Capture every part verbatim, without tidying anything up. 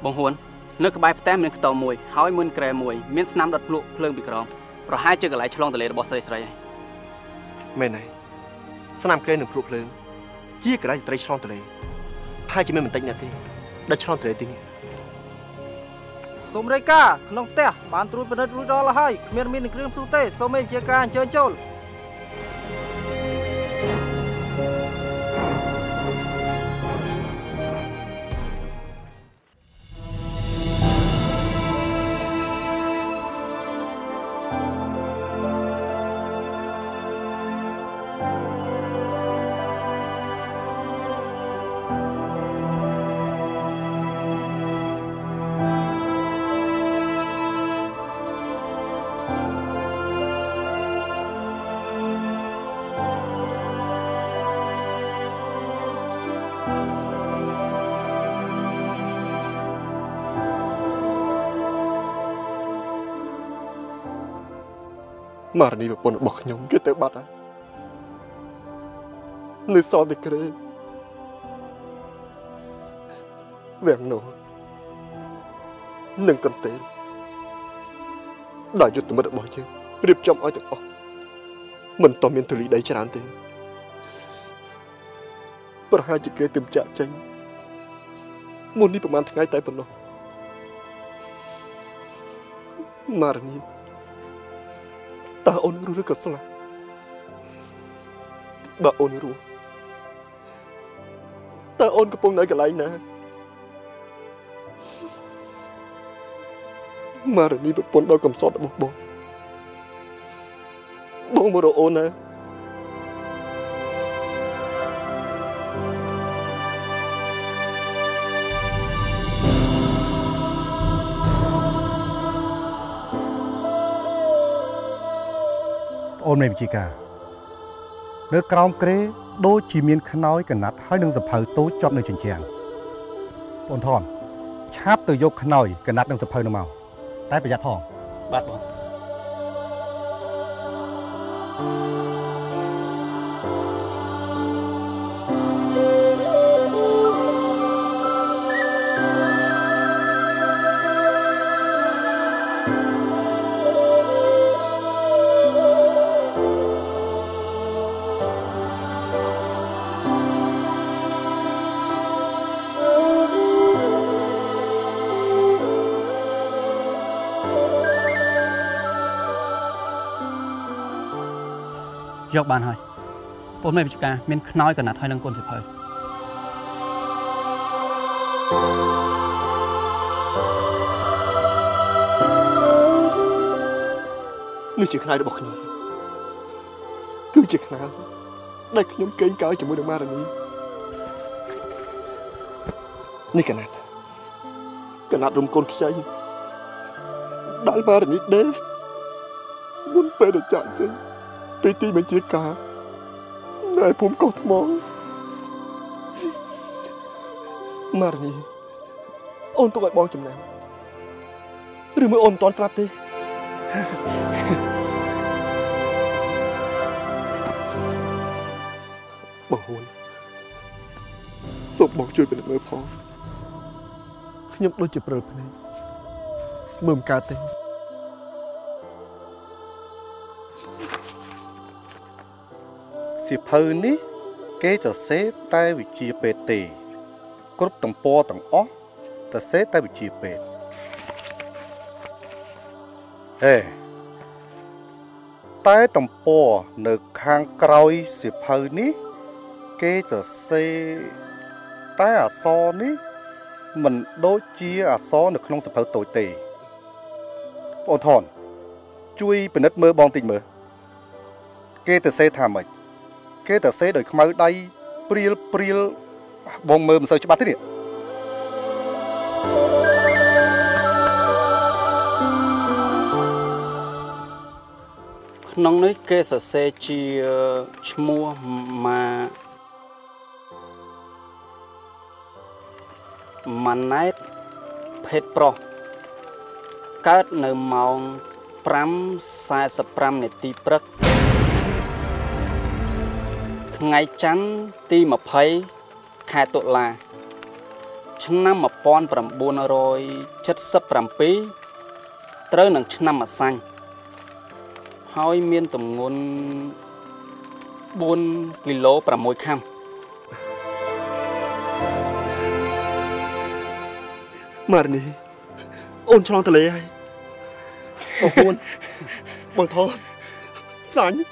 បងហ៊ុននៅក្បែរផ្ទះមានខ្ទមមួយហើយមុនក្រែមួយមានស្នាមដុតភ្លុកភ្លើងពីក្រោមប្រហែលជាកន្លែងឆ្លងទន្លេរបស់ស្រីស្រីហើយមែនហើយស្នាមក្រែនឹងភ្លុកភ្លើងជាកន្លែងស្ត្រីឆ្លងទន្លេហើយជាមានបន្តិចណាស់ទេដល់ឆ្លងទន្លេទីនេះសូមរាយការណ៍ក្នុងផ្ទះបានត្រួតពិនិត្យរួចរាល់ហើយគ្មានមានគ្រឿងផ្ទុះទេសូមមេជាការអញ្ជើញចូលម៉ារនីប្រពន្ធរបស់ខ្ញុំគេទៅបាត់ហើយនៅសល់តែក្រែវាំងនោះនឹងកន្ទេលដែលយុទ្ធមិត្តរបស់យើងរៀបចំឲ្យទាំងអស់មិនតមានទូលីដីច្រើនទេប្រហែលជាគេទើបចាក់ចេញមុននេះប្រហែលថ្ងៃតែប៉ុណ្ណោះម៉ារនីតើអូនរស់ឬក៏ស្លាប់បើអូនរស់តើអូនកំពុងនៅកន្លែងណាម៉ារនីប្រពន្ធដ៏កំសត់របស់បងបងមករកអូនណាអូនមេវិជាការនៅក្រោមក្រេដូចជាមានខ្នើយកណាត់ហើយនឹងសភៅតូចជាប់នៅជញ្ជាំងបងថនឆាប់ទៅយកខ្នើយកណាត់នឹងសភៅនោះមកតែប្រយ័ត្នផងបាទបងយកបានហើយបងមេវិជ្ជការមានខ្នើយកណាត់ហើយនឹងកូនសិភៅនេះជាខ្នើយរបស់ខ្ញុំគឺជាខ្នើយដែលខ្ញុំកេងកើយជាមួយនឹងម៉ារនីនេះកណាត់កណាត់រុំកូនខ្ចីដែលម៉ារនីដេមុនពេលដែលចាក់ចេញពីទីបញ្ជាការនៅភូមិកោះថ្មម៉ារនីអូនទុកឲ្យបងចំណាំឬមើលអូនមិនទាន់ស្លាប់ទេបងហ៊ុនសូមបងជួយពិនិត្យមើលផងខ្ញុំដូចជាព្រិលភ្នែកមើលមិនកើតទេសៀវភៅនេះគេសរសេរតែវិជ្ជាពេទ្យទេគ្រប់ទំព័រទាំងអស់សរសេរតែវិជ្ជាពេទ្យហេតែទំព័រនៅខាងក្រោយសៀវភៅនេះគេសរសេរតែអក្សរនេះមិនដូចជាអក្សរនៅក្នុងសៀវភៅតូចទេបងថនជួយពិនិត្យមើលបងតិចមើលគេសរសេរថាម៉េចគេតែសេដោយខ្មៅដៃព្រៀលព្រៀលបងមើលមិនសូវច្បាស់ទេនេះក្នុងនេះគេសរសេរជាឈ្មោះម៉ាម៉ាណែតភេទប្រុសកើតនៅម៉ោង ប្រាំសែសិបប្រាំនាទីព្រឹកថ្ងៃច័ន្ទទីម្ភៃខែតុលាឆ្នាំmột nghìn chín trăm bảy mươi bảyត្រូវនឹងឆ្នាំម្សាញ់ហើយមានទម្ងន់bốnគីឡូsáuខាំម៉ារនីអូនឆ្លងទន្លេហើយបងពួនបងថនសាញ់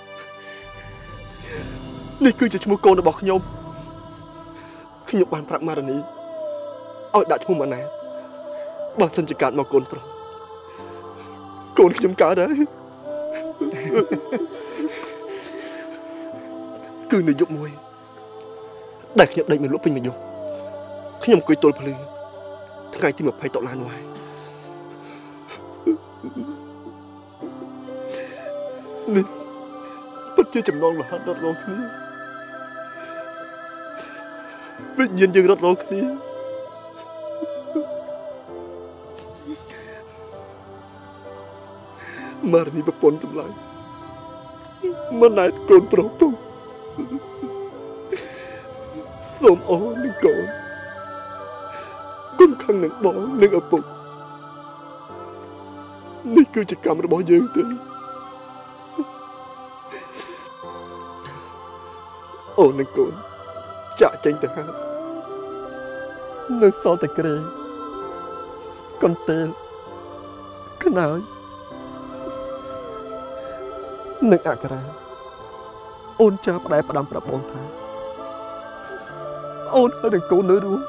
នេះគឺជាឈ្មោះកូនរបស់ខ្ញុំខ្ញុំបានប្រាប់ម៉ារនីឲ្យដាក់ឈ្មោះម៉ាណាបើសិនជាកើតមកកូនប្រុសកូនខ្ញុំកើតហើយគឺនៅយប់មួយដែលខ្ញុំដេកមិនលក់ពេញមួយយប់ខ្ញុំអង្គុយទល់ភ្លឺថ្ងៃទីยี่สิบតុលានោះហើយនេះពិតជាចំណងរហ័សរត់រងគ្នាវិញ្ញាណយើងរត់រងគ្នាម៉ារនីប្រពន្ធសម្លាញ់មិនណែតកូនប្រុសពុកសូមអូននឹងកូនគុំខឹងនឹងបងនឹងឪពុកនេះគឺជាកម្មរបស់យើងទេអូននឹងកូនចាក់ចេញទៅហើយនៅសល់តែក្រែកន្ទេលខ្នើយនឹងអក្សរាអូនចាផ្ដែផ្ដាំប្រាប់បងថាអូនហើយនឹងកូននៅរស់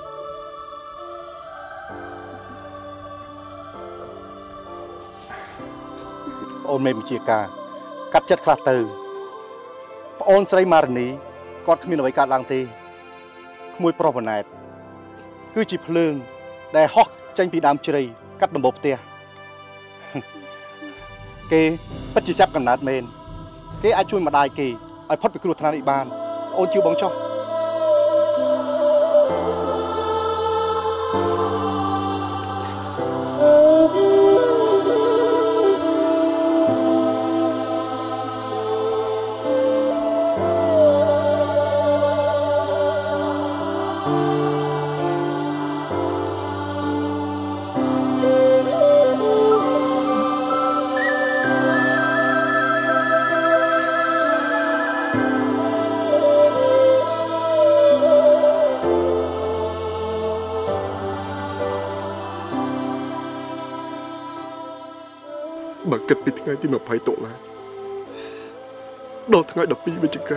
អូនមេបញ្ជាការកាត់ចិត្តខ្លះទៅប្អូនស្រីម៉ារនីគាត់គ្មានអ្វីកើតឡើងទេក្មួយប្រុសបណ្ណែតគឺជាភ្លើងដែលហោះចេញពីដើមជ្រៃកាត់ដំបូលផ្ទះគេពិតជាចាប់កំណើតមែនគេអាចជួយម្ដាយគេឲ្យផុតពីគ្រោះថ្នាក់នេះបានអូនជឿបងចុះបើគិតពីថ្ងៃទីยี่สิบតុលាដល់ថ្ងៃដប់ពីរវិច្ឆិកា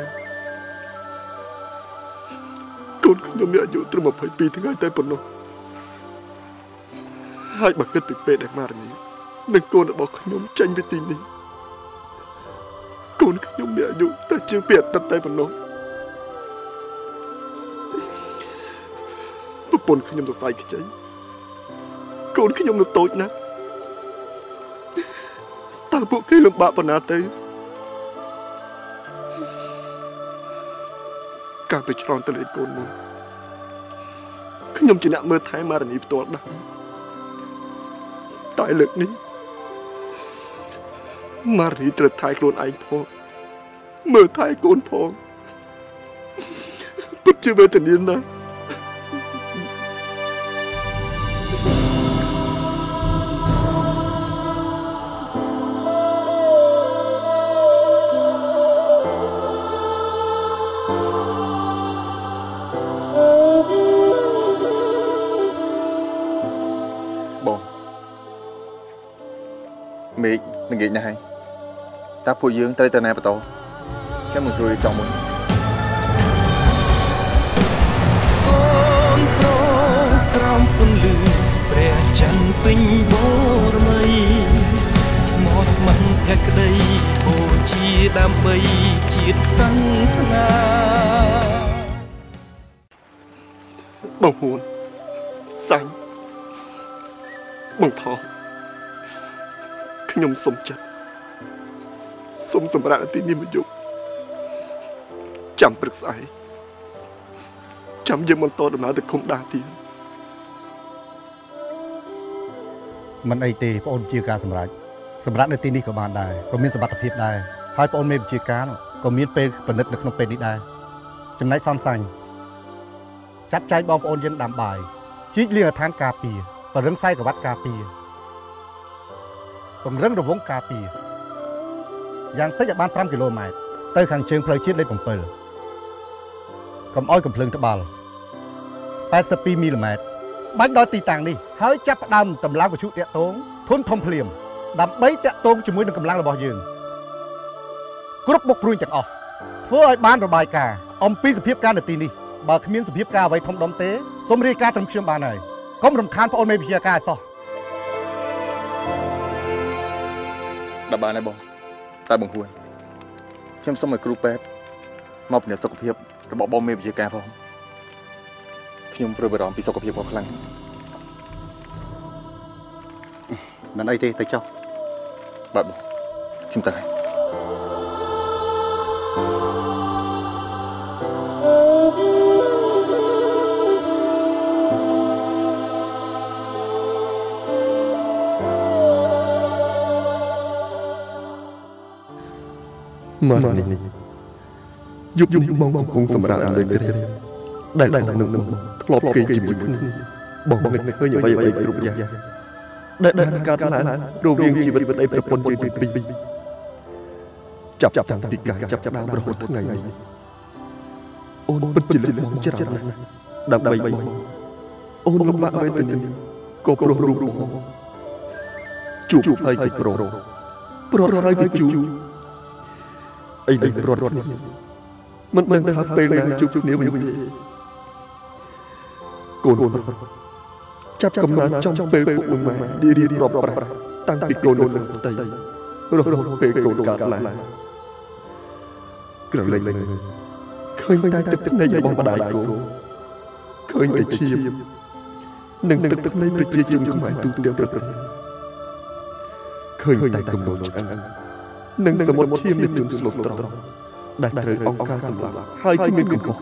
កូនខ្ញុំមានអាយុត្រឹមยี่สิบสองថ្ងៃតែប៉ុណ្ណោះហើយបើគិតពីពេលដែលម៉ារនីនិងកូនរបស់ខ្ញុំចេញពីទីនេះកូនខ្ញុំមានអាយុតែជាងពីអាទិត្យតែប៉ុណ្ណោះប្រពន្ធខ្ញុំសរសៃខ្ចីកូនខ្ញុំនៅតូចណាស់តើពួកគេលំបាកប៉ុណ្ណាទៅការទៅឆ្លងទន្លេកូននោះខ្ញុំជាអ្នកមើលថែម៉ារនីផ្ទាល់ដែរតែលើកនេះម៉ារីត្រូវថែខ្លួនឯងផងមើលថែកូនផងពិតជាវេទនាណាស់មេឃនឹងងាកណាស់ហើយតើពួកយើងត្រូវទៅណាបន្តខ្ញុំមិនស្រួលចង់មុនអូនប្រក្រំពន្លឺព្រះច័ន្ទពេញបូរមីស្មោះស្ម័គ្រភក្តីបូជាដើម្បីជាតិសង្ស្នាបងហួនសាញ់បងថោខ្ញុំសុំចិត្តសុំសម្រាប់ទីនេះមួយយប់ចាំព្រឹកស្អែកចាំយើងបន្តដំណើរទៅឃុំដាទៀតមិនអីទេបងអូនជាការសម្រេចសម្រាប់នៅទីនេះក៏បានដែរក៏មានសមត្ថភាពដែរហើយបងអូនមេបញ្ជាការក៏មានពេលពិនិត្យនៅក្នុងពេលនេះដែរចំណែកសំសាញ់ចាត់ចែងបងប្អូនយើងដាំបាយជីកលៀងឋានការពារបរឹងខ្សែក្រវ៉ាត់ការពារពង្រឹងរង្វង់ការពារយ៉ាងតិចឲ្យបាន5គីឡូម៉ែត្រទៅខាងជើងផ្លូវជាតិលេខ7កុំឲ្យកំភ្លើងត្បាល់82មីលីម៉ែត្របាច់ដល់ទីតាំងនេះហើយចាប់ផ្ដើមតម្លើងវិទ្យុតាក់ទងធនធំភ្លាមដើម្បីតាក់ទងជាមួយនឹងកម្លាំងរបស់យើងគ្រប់បុកព្រួយទាំងអស់ធ្វើឲ្យបានរបាយការណ៍អំពីសភាពការនៅទីនេះបើគ្មានសភាពការអ្វីធំដុំទេសូមរាយការណ៍ត្រឹមខ្ញុំបានហើយកុំរំខានបងអូនមេវិទ្យាការឲ្យសោះស្ដាប់បានហើយបងតែបង្រួនខ្ញុំសូមឲ្យគ្រូពេទ្យមកពិនិត្យសុខភាពរបស់បងមេវិទ្យាការផងខ្ញុំព្រួយបារម្ភពីសុខភាពគាត់ខ្លាំងមិនអីទេទៅចុះបាទបងខ្ញុំទៅហើយម៉ានេះយប់យប់បងកំពុងសម្រាប់លើក្រែដែលបងនឹងធ្លាប់គេជាមួយគ្នាបងនឹកឃើញអ្វីអ្វីគ្រប់យ៉ាងដែលបានកើតឡើងរវាងជីវិតប្តីប្រពន្ធយើងទាំងពីរចាប់តាំងពីការចាប់ដើមរហូតថ្ងៃនេះអូនពិតជាលំងច្រើនណាស់ដើម្បីបងអូនលំបាកវេទនាក៏ព្រោះរូបបងជួបហើយក៏ប្រោប្រត់ហើយក៏ជួបអីនេះប្រត់នេះមិនដឹងថាពេលណាជួបគ្នាវិញទេកូនប្រុសចាប់កំណើតចំពេលពុកម៉ែឌីរៀបរាប់ប្រាស់តាំងពីកូននៅក្នុងផ្ទៃរហូតពេលកូនកើតឡើងក្រឡេកមើលឃើញតែទឹកភ្នែករបស់ម្ដាយកូនឃើញតែឈាមនិងទឹកភ្នែកប្រជាជនខ្មែរទូទាំងប្រទេសឃើញតែគំនោឆ្អឹងនិងសមុទ្រឈាមនៃជនស្លូតត្រង់ដែលត្រូវអង្គការសម្លាប់ហើយគ្មានកំហុស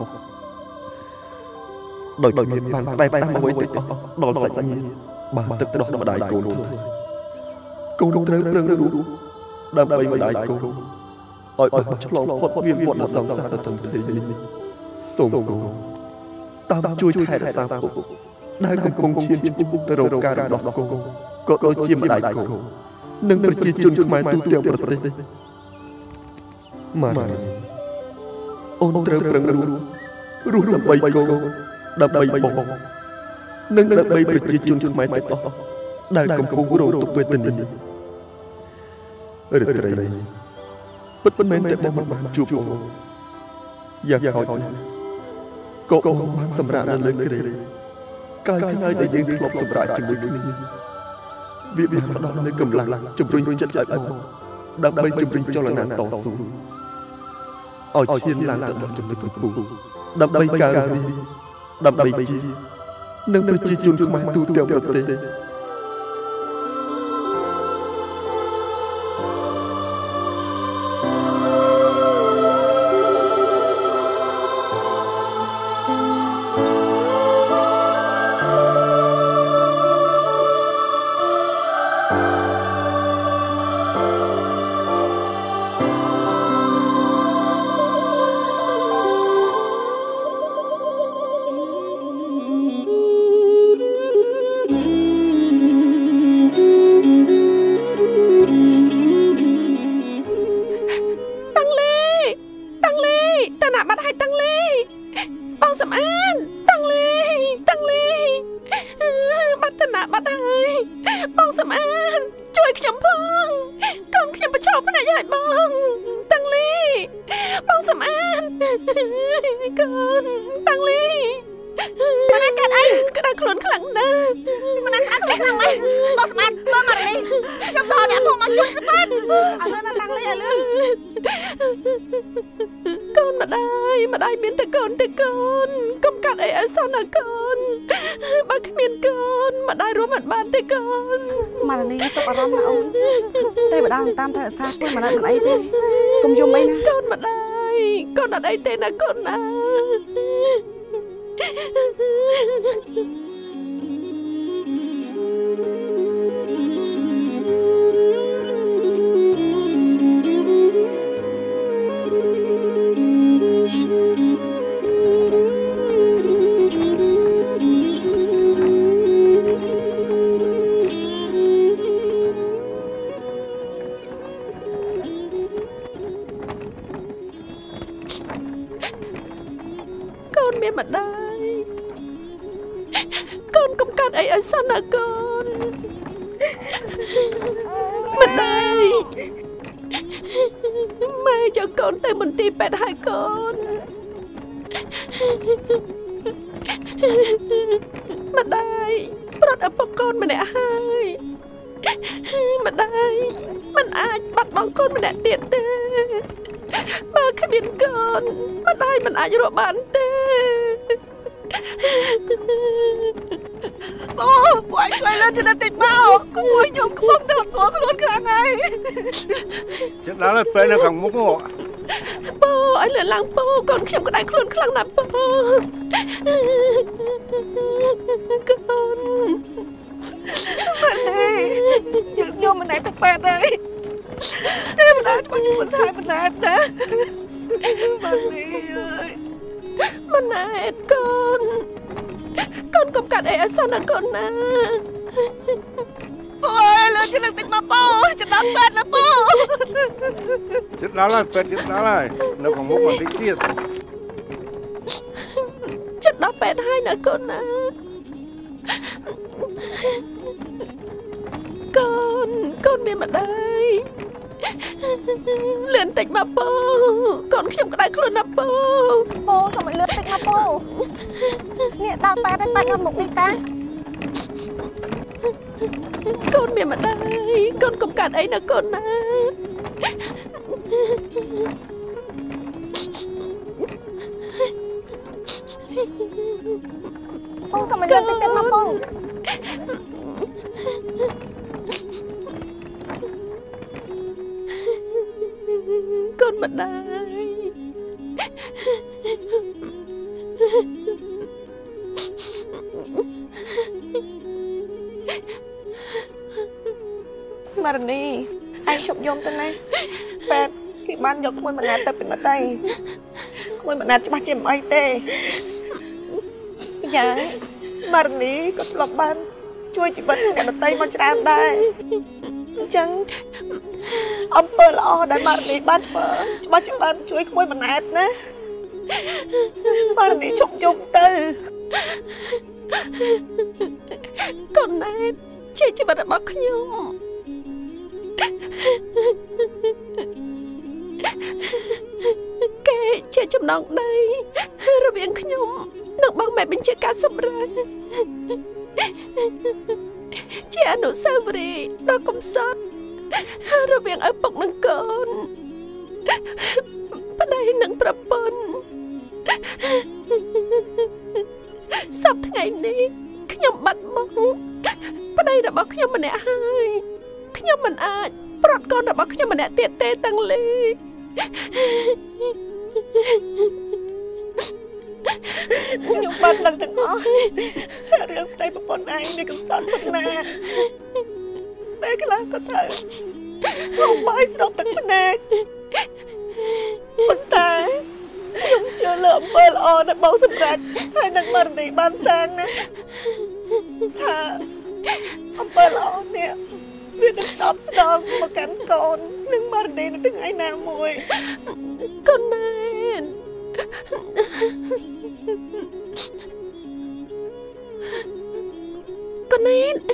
ដោយគ្មានបានផ្ដែផ្ដាំអ្វីទាំងអស់ដល់សាច់ញាតិបានទឹកដោះម្ដាយកូនកូនត្រូវប្រឹងរស់ដើម្បីម្ដាយកូនឲ្យបានឆ្លងផុតវាវត្តសង្សារទន្ទេនេះសូមកូនតាមជួយថែរក្សាពុកដែលកំពុងឈានឆ្ពោះទៅរកការរំដោះកូនក៏ដូចជាម្ដាយកូននិងប្រជាជនខ្មែរទូទាំងប្រទេសម៉ារីអូនត្រូវប្រឹងរស់រស់ដើម្បីកូនដើម្បីបងនិងដើម្បីប្រជាជនខ្មែរទាំងអស់ដែលកំពុងរងទុក្ខវេទនារាត្រីនេះពិតមិនមែនតែបងមិនបានជួបអូនយ៉ាងហោចណាស់ក៏បងបានសម្រាប់នៅលើក្រែកាយខ្នើយដែលយើងធ្លាប់សម្រាប់ជាមួយគ្នាវាបានផ្ដល់នូវកម្លាំងជំរុញចិត្តឲ្យបងដើម្បីជំរុញចលនាតស៊ូឲ្យឈានឡើងទៅដល់ចំណុចកំពូលដើម្បីការរីកដើម្បីជានិងប្រជាជនខ្មែរទូទាំងប្រទេសតាមថែរក្សាខ្លួនមិនអីទេកុំយំអីណាកូនម្ដាយកូនអត់អីទេណាកូនណាนមានម្ដាយកូនកំកាត់អីឲ្យសិនណាកូនម្ដាយម៉ែយកកូនទៅមន្ទីរពេទ្យហើយកូនម្ដាយប្រត់ឪពុកកូនម្នាក់ហើយម្ដាយមិនអាចបាត់បង់កូនម្នាក់ទៀតទេបើគ្មានកូនម្ដាយមិនអាចរកបានទេអូពួកឯងជួយលើចំណិតតិចមកគួយខ្ញុំកំពុងទៅស្រួលខ្លួនខ្លាំងហើយចិត្តដល់ហើយពេលនៅខាងមុខនោះពូឲ្យលើឡើងពូកូនខ្ញុំក្តៅខ្លួនខ្លាំងណាស់ពូកូនមិនទេយើងខ្ញុំមិនណែទៅពេទ្យទេតែមិនអាចជួយមិនថែមិនណែណាមិនទេអើយមិនណែកូនកូនកុំកាត់អីអសនណាកូនណាពូអើយលើជិះលើកតិចមកពូចិត្តដល់ពេទ្យណាពូចិត្តដល់ហើយពេទ្យចិត្តដល់ហើយនៅខាងមុខបន្តិចទៀតចិត្តដល់ពេទ្យហើយណាកូនណាកូនកូនមានម្ដាយលឿនតិចមកពូកូនខ្ញុំក្តៅខ្លួនណាពូពូសូមឲ្យលឿនតិចមកពូនេះដល់ប៉ែទៅប៉ែទៅមុខនេះតាកូនមានម្ដាយកូនកុំកាត់អីណាកូនណាពូសូមឲ្យលឿនតិចមកពូកូនម្ដាយម៉ារនីឯងជប់យំទៅណាពេទ្យគេបានយកក្មួយម្នាក់ទៅពិនិត្យទៅក្មួយម្នាក់ច្បាស់ជាមិនអីទេយ៉ាងម៉ារនីក៏ធ្លាប់បានជួយជីវិតអ្នកដទៃមកច្រើនដែរអញ្ចឹងអំពើល្អដែលម៉ារនីបានធ្វើច្បាស់ជាបានជួយក្មួយម្នាក់ណាម៉ារនីជប់យំទៅកូនណែតជាជីវិតរបស់ខ្ញុំគេជាចំណងដីរវាងខ្ញុំនិងបងម៉ែបញ្ជាការសម្រាប់ជាអនុស្សាវរីយ៍ដ៏កំសត់រវាងឪពុកនិងកូនប្តីនិងប្រពន្ធសប្តាហ៍ថ្ងៃនេះខ្ញុំបាត់បង់ប្តីរបស់ខ្ញុំម្នាក់ហើយខ្ញុំមិនអាចប្រត់កូនរបស់ខ្ញុំម្នាក់ទៀតទេតាំងលីខ្ញុំបានដឹងទាំងអស់ថារឿងប្តីប្រពន្ធឯងនេះកំសត់ប៉ុណ្ណាពេលខ្លះក៏ទៅខ្ញុំបាយស្រុកទាំងភ្នែកប៉ុន្តែខ្ញុំជឿលើអំពើល្អដែលបងសម្រេចហើយនឹងម៉ារនីបានសាងណាថាអំពើល្អនេះវានឹងតបស្នងមកកាន់កូននិងម៉ារនីនៅថ្ងៃណាមួយកូនណែនកូនណែន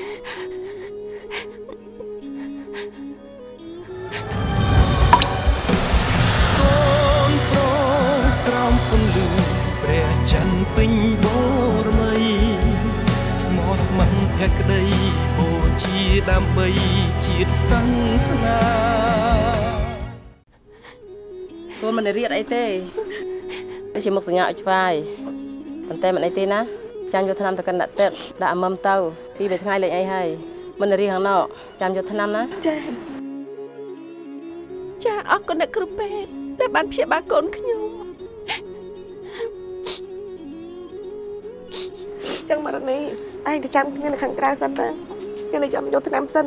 កូនប្រុសក្រោមពន្លឺព្រះច័ន្ទពេញបូរមីស្មោះស្ម័គ្រភក្តីបូជាដើម្បីជាតិសង្សានាគួរមិនរៀតអីទេដូចជាមុខសញ្ញាឲ្យឆ្វាយប៉ុន្តែមិនអីទេណាចាំយកថ្នាំទៅកាន់ដាក់ទឹកដាក់អាមឹមទៅពីរបីថ្ងៃលេងអីហើយមិនរៀងខាងណោចាំយកថ្នាំណាចាចាអរគុណអ្នកគ្រូពេទ្យដែលបានព្យាបាលកូនខ្ញុំចឹងម៉ារនីឯងទៅចាំគ្នានៅខាងក្រៅសិនទៅខ្ញុំទៅចាំយកថ្នាំសិន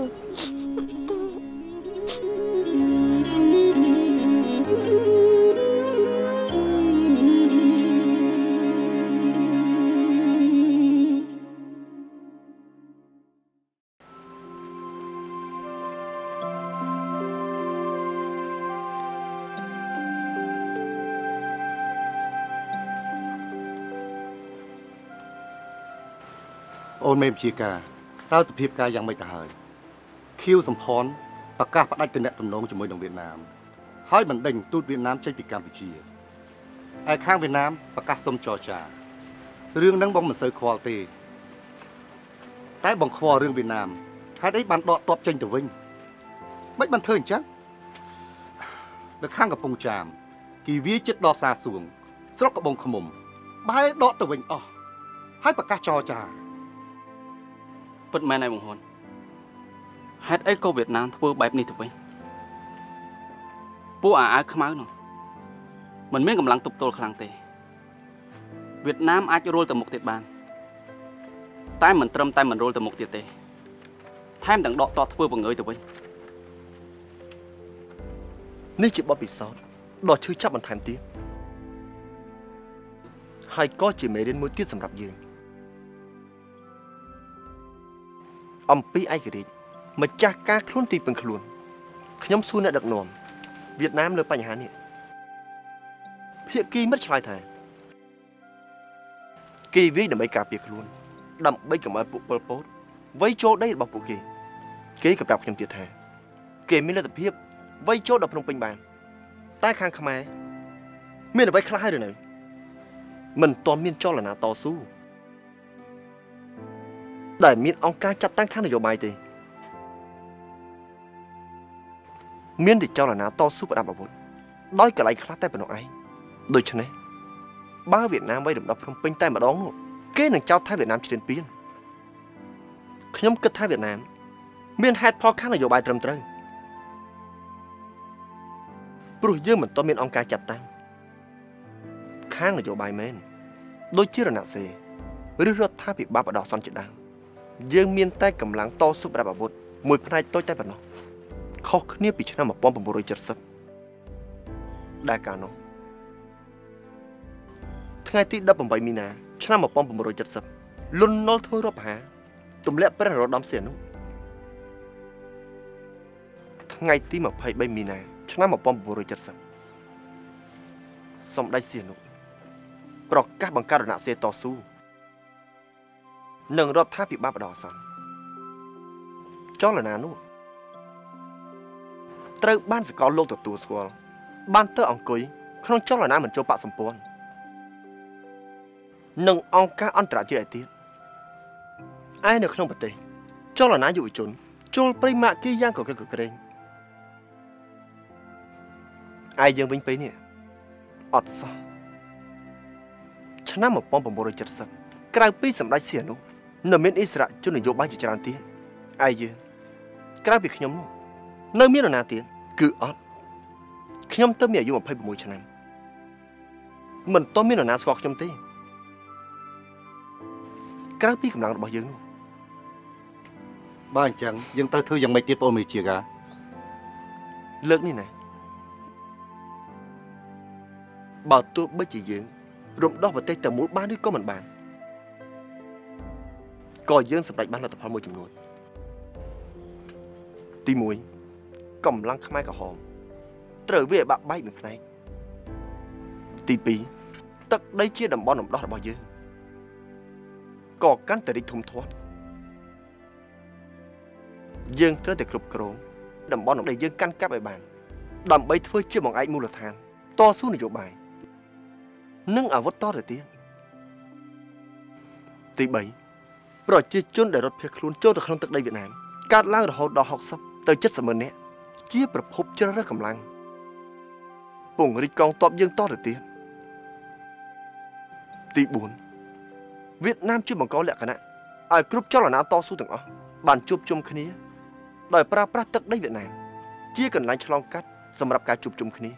អូនមេមជាការតើសភាពការយ៉ាងម៉េចទៅហើយខៀវសំផនប្រកាសផ្ដាច់ទំនាក់ទំនងជាមួយនឹងវៀតណាមហើយបណ្ដេញទូតវៀតណាមចេញពីកម្ពុជាឯខាងវៀតណាមប្រកាសសុំចរចារឿងហ្នឹងបងមិនសូវខ្វល់ទេតែបងខ្វល់រឿងវៀតណាមហេតុអីបានដកទ័ពចេញទៅវិញមិនបានធ្វើអញ្ចឹងនៅខាងកំពង់ចាមគេវាចិត្តដល់សាសួងស្រុកកបងឃ្មុំបែរដកទៅវិញអស់ហើយប្រកាសចរចាពិតមែនហើយបងហ៊ុនហេតុអីក៏វៀតណាមធ្វើបែបនេះទៅវិញពួកអាអាវខ្មៅនោះមិនមានកម្លាំងទប់ទល់ខ្លាំងទេវៀតណាមអាចរុលទៅមុខទៀតបានតែមិនត្រឹមតែមិនរុលទៅមុខទៀតទេថែមទាំងដកតធ្វើបង្ងើយទៅវិញនេះជាបទពិសោធន៍ដ៏ឈឺចាប់បន្ថែមទៀតហើយក៏ជាមេរៀនមួយទៀតសម្រាប់យើងអំពីឯករាជ្យម្ចាស់ការខ្លួនទីពឹងខ្លួនខ្ញុំសួរអ្នកដឹកនាំវៀតណាមលើបញ្ហានេះភាគីមិត្តឆ្លើយថាគេវាយដើម្បីការពារខ្លួនដើម្បីកុំឲ្យពួកប៉ុលពតវាយចូលដីរបស់ពួកគេគេក៏ប្រាប់ខ្ញុំទៀតថាគេមានលទ្ធភាពវាយចូលដល់ភ្នំពេញបានតែខាងខ្មែរមានអ្វីខ្លះហើយឬនៅមិនទាន់មានចលនាតស៊ូដែលមានអង្គការចាត់តាំងខាងនយោបាយទេមានតែចលនាតស៊ូប្រដាប់អាវុធដោយកន្លែងខ្លះតែប៉ុណ្ណោះឯងដូច្នេះបើវៀតណាមវាយរំដោះភ្នំពេញតែម្ដងនោះគេនឹងចោទថាវៀតណាមឈ្លានពានខ្ញុំគិតថាវៀតណាមមានហេតុផលខាងនយោបាយត្រឹមត្រូវព្រោះយើងមិនទាន់មានអង្គការចាត់តាំងខាងនយោបាយមែនដូចជារណសេរីឬរដ្ឋាភិបាលបដិសន្ធជាដើមយើងមានតែកម្លាំងតស៊ូប្រដាប់អាវុធមួយផ្នែកតូចតែប៉ុណ្ណោះខុសគ្នាពីឆ្នាំmột nghìn chín trăm七mươiដែលកាលនោះថ្ងៃទីដប់ប្រាំមីនាឆ្នាំmột nghìn chín trăm七mươiលន់នល់ធ្វើរដ្ឋប្រហារទម្លាក់ព្រះនរោត្តមសីហនុថ្ងៃទីยี่สิบสามមីនាឆ្នាំmột nghìn chín trăm七mươiសម្ដេចសីហនុប្រកាសបង្កើតរណសេរីតស៊ូនិងរដ្ឋាភិបាលបដិសន្ធចលនានោះត្រូវបានសកលលោកទទួលស្គាល់បានទៅអង្គុយក្នុងចលនាមិនចូលបកសម្ព័ន្ធនិងអង្គការអន្តរជាតិឯទៀតឯនៅក្នុងប្រទេសចលនាយុវជនចូលព្រៃម៉ាក់គីយ៉ាងកក្រឹកកក្រែងឯយើងវិញពេលនេះអត់សោះឆ្នាំmột nghìn chín trăm七mươiក្រៅពីសម្ដេចសីហនុនៅមានអិសរាជជននយោបាយជាច្រើនទៀតឯយើងក្រៅពីខ្ញុំនោះនៅមាននរណាទៀតគឺអត់ខ្ញុំទៅមានអាយុยี่สิบหกឆ្នាំមិនទាន់មាននរណាស្គាល់ខ្ញុំទេក្រៅពីកម្លាំងរបស់យើងនោះបើអញ្ចឹងយើងត្រូវធ្វើយ៉ាងម៉េចទៀតបងមេជាការលើកនេះណាបើទោះបីជាយើងរំដោះប្រទេសតែមូលបានឬក៏មិនបានក៏យើងសម្រេចបានលទ្ធផលមួយចំនួនទីមួយកម្លាំងខ្មែរក្រហមត្រូវវាបាក់បែកមួយផ្នែកទីពីរទឹកដីជាតំបន់រំដោះរបស់យើងក៏កាន់តែរីកធំធាត់យើងត្រូវតែគ្រប់គ្រងតំបន់ដែលយើងកាន់កាប់ឲ្យបានដើម្បីធ្វើជាបង្អែកមូលដ្ឋានតស៊ូនយោបាយនិងអាវុធតទៅទៀតទីបីប្រជាជនដែលរត់ភៀសខ្លួនចូលទៅក្នុងទឹកដីវៀតណាមកើតឡើងរហូតដល់หกสิบទៅเจ็ดสิบម៉ឺននាក់ជាប្រភពជ្រើសរើសកម្លាំងពង្រីកកងទ័ពយើងតទៅទៀតទីបួនវៀតណាមជួយបង្កលក្ខណៈឲ្យគ្រប់ចលនាតស៊ូទាំងអស់បានជួបជុំគ្នាដោយប្រើប្រាស់ទឹកដីវៀតណាមជាកន្លែងឆ្លងកាត់សម្រាប់ការជួបជុំគ្នា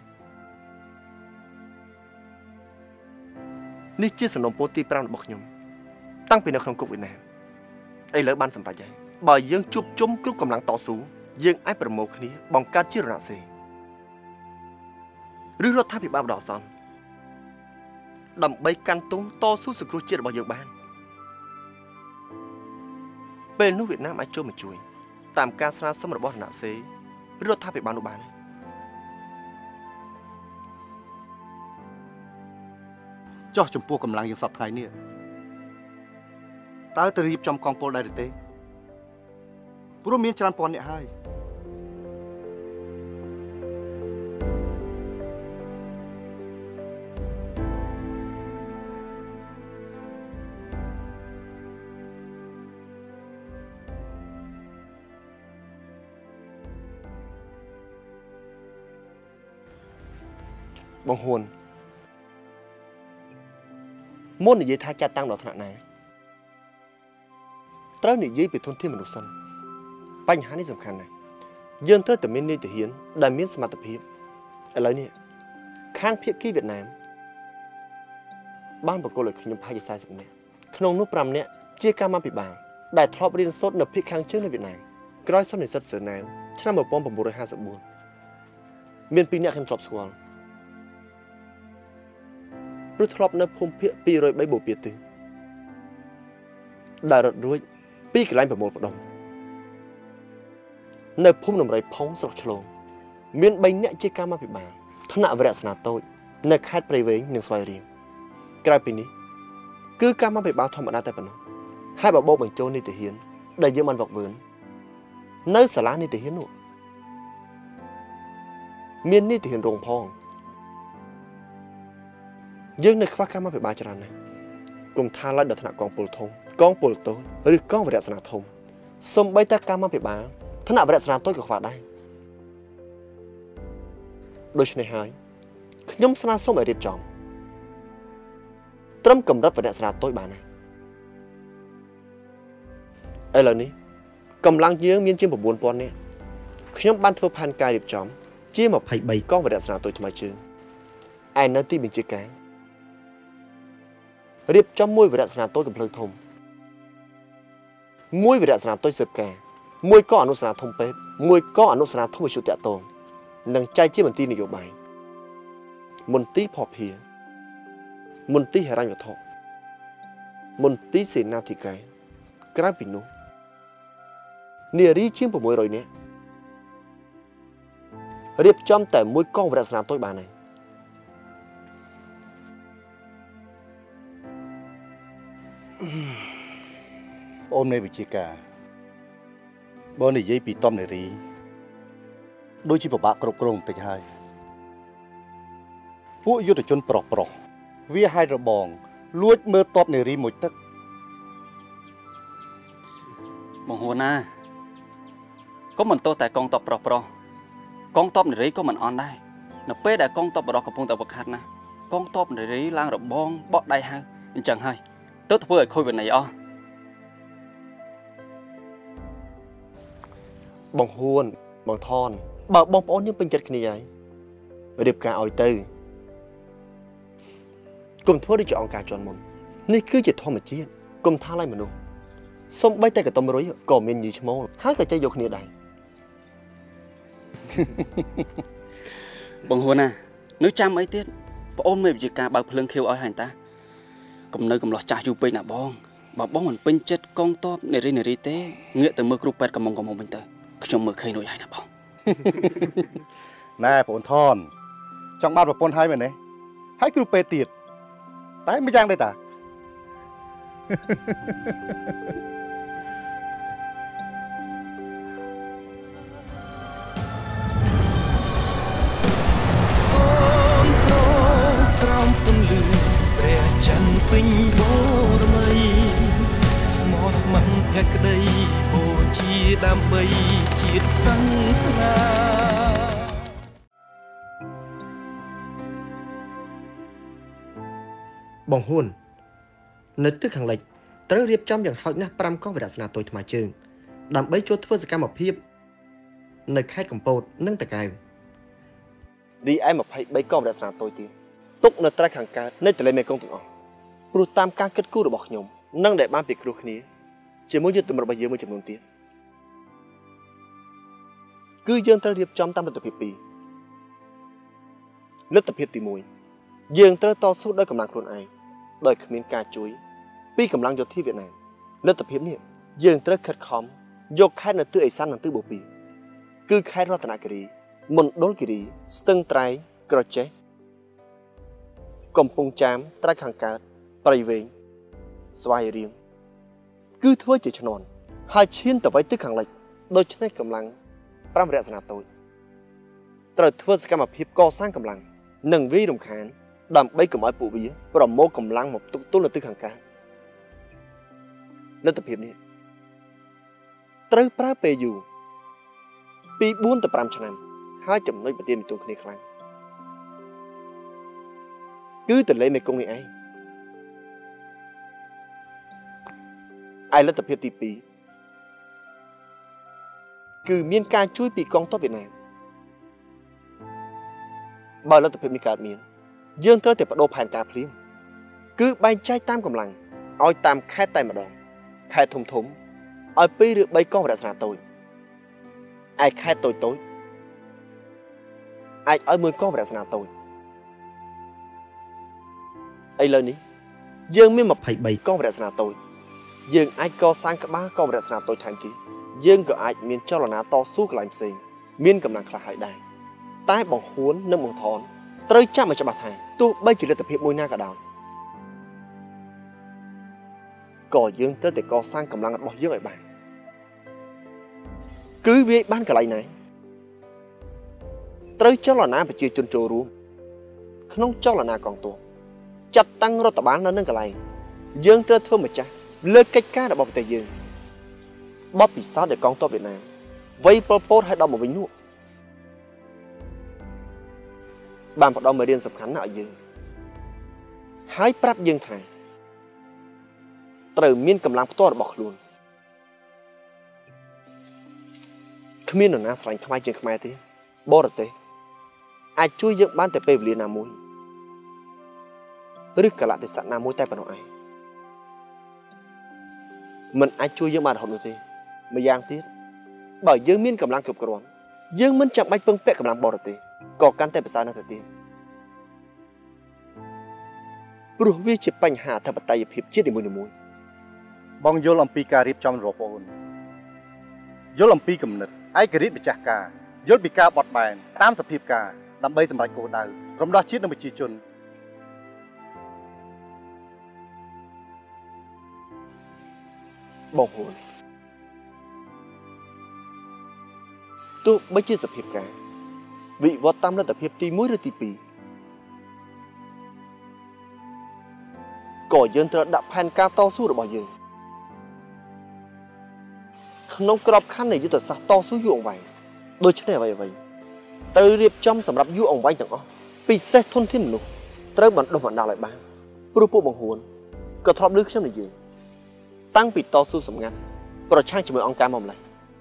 នេះជាសំណុំពរទីប្រាំរបស់ខ្ញុំតាំងពីនៅក្នុងគុកវៀតណាមឥឡូវបានសម្រេចហើយបើយើងជួបជុំគ្រប់កម្លាំងតស៊ូយើងអាចប្រមូលគ្នាបង្កើតជារណសេរីឬរដ្ឋាភិបាលបដិសន្ធដើម្បីកាន់ទុំតស៊ូសង្គ្រោះជាតិរបស់យើងបានពេលនោះវៀតណាមអាចចូលមកជួយតាមការស្នើសុំរបស់រណសេរីឬរដ្ឋាភិបាលនោះបានចោះចំពោះកម្លាំងយើងសពថ្ងៃនេះតើទៅរៀបចំកងពលដែរឬទេព្រោះមានច្រើនពាន់អ្នកហើយបងហ៊ុនមុននិយាយថាចាត់តាំងដល់ថ្នាក់ណាត្រូវនិយាយពីធនធានមនុស្សសិនបញ្ហានេះសំខាន់ណាស់យើងត្រូវតែមាននីតិហានដែលមានសមត្ថភាពឥឡូវនេះខាងភាគីវៀតណាមបានបកគលឲ្យខ្ញុំប្រហែលជាสี่สิบនាក់ក្នុងនោះfiveនាក់ជាកម្មាភិបាលដែលធ្លាប់រៀនសូត្រនៅភាគខាងជើងនៃវៀតណាមក្រោយសន្និសីទសឺណែវឆ្នាំnineteen fifty-fourមានtwoនាក់ខ្ញុំធ្លាប់ស្គាល់ព្រោះធ្លាប់នៅភូមិភាគtwo oh threeបូព៌ាទិសដែលរត់រួចពីកន្លែងប្រមូលផ្ដុំនៅភូមិដំរីផុងស្រុកឆ្លងមានthreeនាក់ជាកម្មាភិបាលថ្នាក់វរៈស្នាតូចនៅខេត្តព្រៃវែងនិងស្វាយរៀងក្រៅពីនេះគឺកម្មាភិបាលធម្មតាតែប៉ុណ្ណោះហើយបបោកបញ្ចូលនីតិហានដែលយើងបានវឹកវើនៅសាលានីតិហាននោះមាននីតិហានរងផងយើងនៅខ្វះកម្មាភិបាលច្រើនណាស់គុំថាឡើយដល់ថ្នាក់កងពលធំកងពលតូចឬកងវរៈសេនាធំសូម្បីតែកម្មាភិបាលថ្នាក់វរៈសេនាតូចក៏ខ្វះដែរដូច្នេះហើយខ្ញុំស្នើសុំឲ្យរៀបចំត្រឹមកម្រិតវរៈសេនាតូចបានហើយឥឡូវនេះកម្លាំងយើងមានជាងnine thousandនាក់ខ្ញុំបានធ្វើផែនការរៀបចំជាtwenty-threeកងវរៈសេនាតូចថ្មីជើងឯនៅទីបញ្ជាការរៀបចំមួយវរៈសេនាតូចកំភ្លើងធំមួយវរៈសេនាតូចស៊ើបការមួយកងអនុសេនាធំពេទ្យមួយកងអនុសេនាធំវិទ្យុតាក់ទងនិងចែកជាមន្ទីរនយោបាយមន្ទីរភស្តុភារមន្ទីរហិរញ្ញវត្ថុមន្ទីរសេនាធិការក្រៅពីនោះនារីជាងsix hundredនាក់រៀបចំតែមួយកងវរៈសេនាតូចបានហើយអូននៃវិជាការបើនិយាយពីតំនារីដូចជាពិបាកគ្រប់គ្រងបន្តិចហើយពួកយុទ្ធជនប្រុសប្រុសវាហាយរបងលួចមើលតបនារីមួយទឹកបងហ៊ុនណាក៏មិនទោះតែកងតបប្រុសប្រុសកងតបនារីក៏មិនអន់ដែរនៅពេលដែលកងតបបរោះកំពុងតែវឹកហាត់ណាកងតបនារីឡើងរបងបក់ដៃហើយអញ្ចឹងហើយទើបធ្វើឲ្យខូចវិន័យអស់បងហ៊ួនបងថនបើបងប្អូនយើងពេញចិត្តគ្នាហើយរៀបការឲ្យទៅកុំធ្វើដូចជាអង្គការជាន់មុននេះគឺជាធម្មជាតិកុំថាឡើយមនុស្សសំបីតែកតុំរុយក៏មានញីឈ្មោលហើយក៏ចេះយកគ្នាដែរបងហ៊ុនណានៅចាំអីទៀតប្អូនមេវិជាការបើកភ្លើងខៀវឲ្យហាញតាកុំនៅកំឡោះចាស់យូរពេកណាបងបើបងមិនពេញចិត្តកងតបនារីនារីទេងាកទៅមើលគ្រូពេទ្យកំងកំងវិញទៅខ្ញុំមើលឃើញដូចហើយណាបងណែបងថនចង់បានប្រពន្ធហើយមែនទេហើយគ្រូពេទ្យទៀតតែមិនយ៉ាងទេតាព្រះច័ន្ទពេញបូរមីស្មោះស្ម័គ្រភក្តីបូជាដើម្បីជាតិសង្ស្នាបងហ៊ុននៅទិសខាងលិចត្រូវរៀបចំយ៉ាងហោចណាស់fiveកងវរៈសេនាតូចថ្មជើងដើម្បីចូលធ្វើសកម្មភាពនៅខេត្តកំពតនិងតាកែវរីឯtwenty-threeកងវរៈសេនាតូចទៀតទុកនៅត្រើយខាងកើតនៃទន្លេមេគង្គទាំងអស់ព្រោះតាមការគិតគូររបស់ខ្ញុំនិងដែលបានពិគ្រោះគ្នាជាមួយយុទ្ធសាស្ត្ររបស់យើងមួយចំនួនទៀតគឺយើងត្រូវរៀបចំតាមលទ្ធភាពពីរលទ្ធភាពទីoneយើងត្រូវតស៊ូដោយកម្លាំងខ្លួនឯងដោយគ្មានការជួយពីកម្លាំងយោធាវៀតណាមលទ្ធភាពនេះយើងត្រូវខិតខំយកខេត្តនៅទិសឦសាននិងទិសបូព៌ាគឺខេត្តរតនគិរីមណ្ឌលគិរីស្ទឹងត្រែងក្រចេះកំពង់ចាមត្រើយខាងកើតព្រៃវែងស្វាយរៀងគឺធ្វើជាឆ្នន់ហើយឈានទៅໄວទឹកខាងលិចដូច្នេះកម្លាំងប្រាំរស្នាតូចត្រូវធ្វើសកម្មភាពកសាងកម្លាំងនិងវាយរំខានដើម្បីកុំឲ្យពួកវាប្រមូលកម្លាំងមកទុកទល់នៅទឹកខាងកើតលទ្ធភាពនេះត្រូវប្រើពេលយូរពីបួនទៅប្រាំឆ្នាំហើយចំណុចប្រទានទល់គ្នាខ្លាំងគឺទន្លេមេគង្គនេះឯងឯលទ្ធភាពទីពីរគឺមានការជួយពីកងទ័ពវៀតណាមបើលទ្ធភាពនេះកើតមានយើងត្រូវតែបដូរផែនការភ្លាមគឺបែងចែកតាមកម្លាំងឲ្យតាមខេត្តតែម្ដងខេត្តធំធំឲ្យពីរឬបីកងរស្នាតូចឯខេត្តតូចតូចអាចឲ្យមួយកងរស្នាតូចឥឡូវនេះយើងមានម្ភៃបីកងរស្នាតូចយើងអាចកសាងក្បាលកងរស្នាតូចថែមទៀតយើងក៏អាចមានចលនាតស៊ូកន្លែងផ្សេងមានកម្លាំងខ្លះហើយដែរតែបង្ហួននិងបង្ថនត្រូវចាំឲ្យច្បាស់ថាទោះបីជាលទ្ធភាពមួយណាក៏ដោយក៏យើងត្រូវតែកសាងកម្លាំងរបស់យើងឲ្យបានគឺវាបានកន្លែងណាត្រូវចលនាប្រជាជនចូលរួមក្នុងចលនាកងទ័ពចាត់តាំងរដ្ឋបាលនៅនឹងកន្លែងយើងត្រូវធ្វើម្ចាស់លើកិច្ចការរបស់ប្រទេសយើងបបពិសោធន៍នៃកងទ័ពវៀតណាមវ័យប៉ុលពតឲ្យដល់មកវិញនោះបានផ្ដល់មេរៀនសំខាន់ណាស់ឲ្យយើងហើយប្រាប់យើងថាត្រូវមានកម្លាំងផ្ទាល់របស់ខ្លួនគ្មាននរណាស្រឡាញ់ខ្មែរជាងខ្មែរទេបរទេសអាចជួយយើងបានតែពេលវេលាណាមួយឬកលៈទេសៈណាមួយតែប៉ុណ្ណោះឯងមិនអាចជួយយើងបានរហូតនោះទេម្យ៉ាងទៀតបើយើងមានកម្លាំងគ្រប់គ្រាន់យើងមិនចាំបាច់ពឹងពាក់កម្លាំងបរទេសក៏កាន់តែប្រសើរណាស់ទៅទៀតព្រោះវាជាបញ្ហាអធិបតេយ្យភាពជាតិនីមួយៗបងយល់អំពីការរៀបចំរបស់បងយល់អំពីគំនិតឯករាជ្យម្ចាស់ការយល់ពីការបត់បែនតាមសភាពការដើម្បីសម្រេចគោលដៅរំដោះជាតិនិងប្រជាជនបងហួនទោះបីជាសភាពការវិវត្តតាមលទ្ធភាពទីមួយឬទីពីរក៏យើងត្រូវដាក់ផែនការតស៊ូរបស់យើងក្នុងក្របខ័ណ្ឌនៃយុទ្ធសាស្ត្រតស៊ូយូរអង្វែងដូច្នេះអ្វីអ្វីត្រូវរៀបចំសម្រាប់យូរអង្វែងទាំងអស់ពិសេសធនធានមនុស្សត្រូវបណ្ដុះបណ្ដាលឲ្យបានព្រោះពួកបង្ហួនក៏ធ្លាប់ឮខ្ញុំនិយាយតាំងពីតស៊ូសម្ងាត់ប្រឆាំងជាមួយអង្គការមកម្លេះ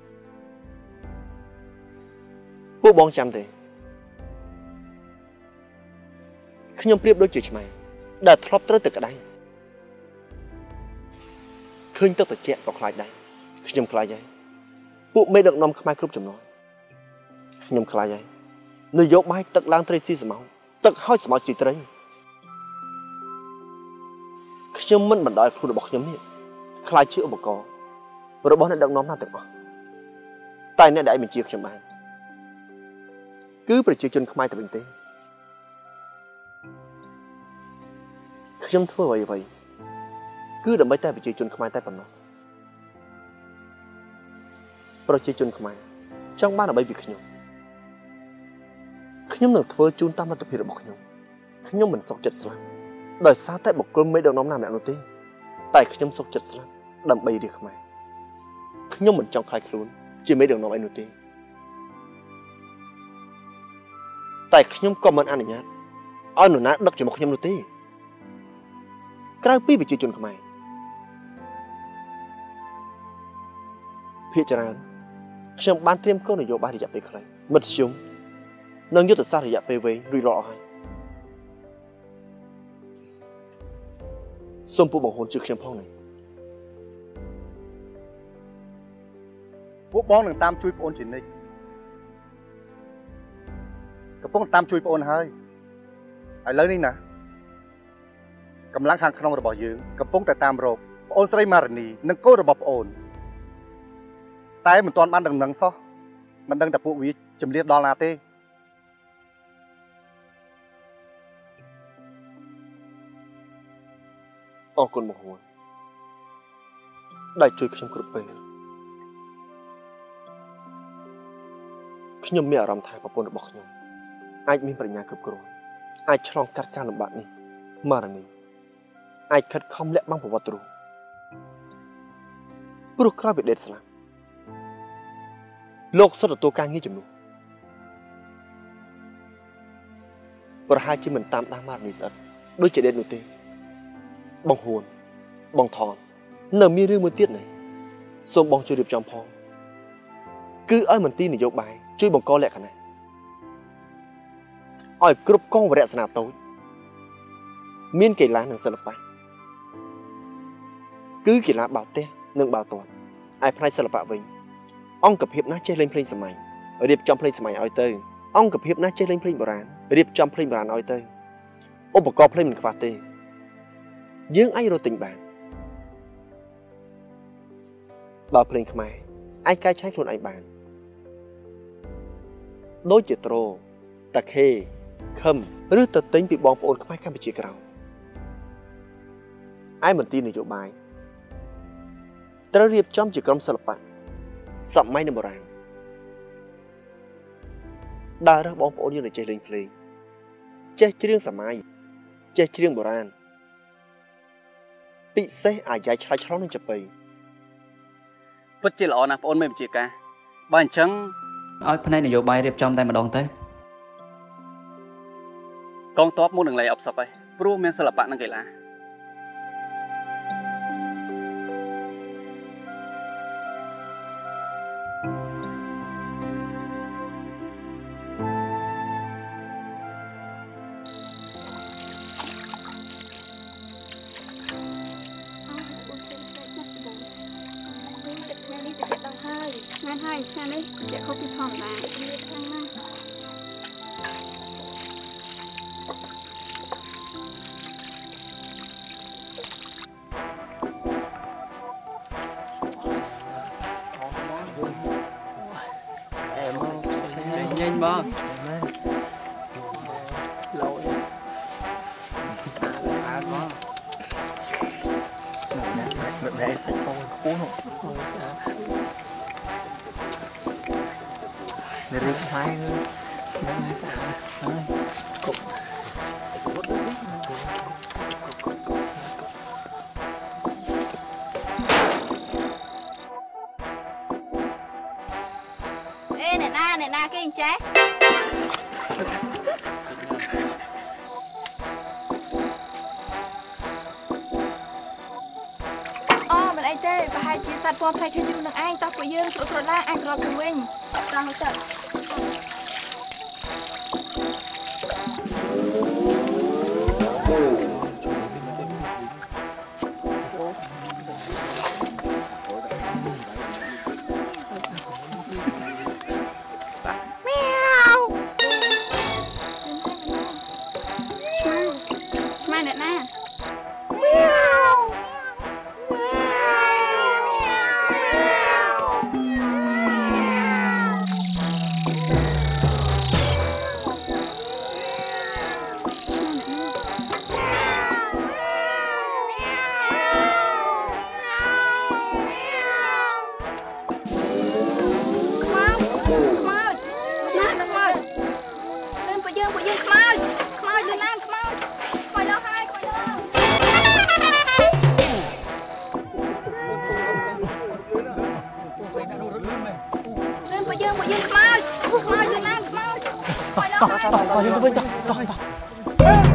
ពួកបងចាំទេខ្ញុំប្រៀបដូចជាឆ្មាដែលធ្លាប់ត្រូវទឹកក្តៅឃើញទឹកត្រជាក់ក៏ខ្លាចដែរខ្ញុំខ្លាចហើយពួកមេដឹកនាំខ្មែរគ្រប់ចំនួនខ្ញុំខ្លាចហើយនយោបាយទឹកឡើងត្រីស៊ីសម្ោទឹកហោចសម្ោស៊ីត្រីខ្ញុំមិនបណ្ដោយខ្លួនរបស់ខ្ញុំនេះខ្លាចជាឧបករណ៍របស់អ្នកដឹកនាំណាទាំងអស់តែអ្នកដែលបញ្ជាខ្ញុំបានគឺប្រជាជនខ្មែរតែវិញទេខ្ញុំធ្វើអ្វីអ្វីគឺដើម្បីតែប្រជាជនខ្មែរតែប៉ុណ្ណោះប្រជាជនខ្មែរចង់បានអ្វីពីខ្ញុំខ្ញុំនឹងធ្វើជូនតាមលទ្ធភាពរបស់ខ្ញុំខ្ញុំមិនសុខចិត្តស្លាប់ដោយសារតែបុគ្គលមេដឹកនាំណាម្នាក់នោះទេតែខ្ញុំសុខចិត្តស្លាប់ដើម្បីរាជខ្មែរខ្ញុំមិនចង់ខ្លាចខ្លួនជាមេដឹកនាំអីនោះទេតែខ្ញុំក៏មិនអនុញ្ញាតឲ្យនរណាដឹកជាមួយខ្ញុំនោះទេក្រៅពីប្រជាជនខ្មែរភាគច្រើនខ្ញុំបានត្រៀមគោលនយោបាយរយៈពេលខ្លីមធ្យមនិងយុទ្ធសាស្ត្ររយៈពេលវែងរួចរាល់អស់ហើយសូមពួកបង្ហូនជឿខ្ញុំផងនេះពួកបងនឹងតាមជួយប្អូនជានិច្ចកំពុងតាមជួយប្អូនហើយឥឡូវនេះណាកម្លាំងខាងក្នុងរបស់យើងកំពុងតែតាមរកប្អូនស្រីម៉ារ៉ានីនិងកូនរបស់ប្អូនតែមិនទាន់បានដឹងនឹងសោះមិនដឹងតែពួកវាជំនះដល់ណាទេអរគុណបង្ហួនได้ជួយខ្ញុំគ្រប់ពេលខ្ញុំមានអារម្មណ៍ថាប្រពន្ធរបស់ខ្ញុំអាចមានប្រាជ្ញាគ្រប់គ្រាន់អាចឆ្លងកាត់ការលំបាកនេះម៉ារ៉ានីអាចខិតខំលាក់បាំងប្រវត្តិរូបព្រោះក្រោយពីដេតស្លាប់លោកសុទ្ធទទួលការងារជំនួសប្រហែលជាមិនតាមដានម៉ារ៉ានីស្អិតដូចជាដេតនោះទេបងហួនបងថននៅមានរឿងមួយទៀតនេះសូមបងជួយរៀបចំផងគឺឲ្យមន្ទីរនយោបាយជួយបង្កលក្ខណៈឲ្យគ្រប់កងវរៈសេនាតូចមានកីឡានិងសិល្បៈគឺកីឡាបាល់ទះនិងបាល់ទាត់ឯផ្នែកសិល្បៈវិញអង្គភាពណាចេះលេងភ្លេងសម័យរៀបចំភ្លេងសម័យឲ្យទៅអង្គភាពណាចេះលេងភ្លេងបុរាណរៀបចំភ្លេងបុរាណឲ្យទៅឧបករណ៍ភ្លេងមិនខ្វះទេយើងអាចរកទិញបានដល់ភ្លេងខ្មែរអាចកែច្នៃខ្លួនឯងបានដូចជាត្រតាខេខឹមឬទៅទិញពីបងប្អូនខ្មែរកម្ពុជាក្រៅឯមន្ទីរនយោបាយត្រូវរៀបចំជាក្រុមសិល្បៈសម័យនិងបុរាណដើររើសបងប្អូនយើងដែលចេះលេងភ្លេងចេះច្រៀងសម័យចេះច្រៀងបុរាណពិសេសអាយ៉ៃឆ្លៃឆ្លងនឹងចាប៉ីពិតជាល្អណាស់បងអូនមេបញ្ជាការបើអញ្ចឹងឲ្យផ្នែកនយោបាយរៀបចំតែម្ដងទៅកងទ័ពមុននឹងឡៃអបសពហើយព្រោះមានសិល្បៈនិងកីឡាថ្ងៃហើយថ្ងៃនេះជាខុសពីធម្មតាវាខ្លាំងណាស់អែមកចេញញញមកលោយស្អាតស្អាតមកស្អាតណាស់មិនដែរសាច់សងខ្ពស់នោះស្អាតសេរីខ្លាំងហ្នឹងហើយស្អាតហើយកុំអេអ្នកណាអ្នកណាគេអញ្ចេះអូមិនអីទេប្រហែលជាសត្វពណ៌ផ្លែឈើជ្រុះនឹងឯងតោះពួកយើងស្រុកស្រឡាអាចក្រោបទៅវិញតោះទៅតោះតោះតោះយើងទៅវិញតោះតោះ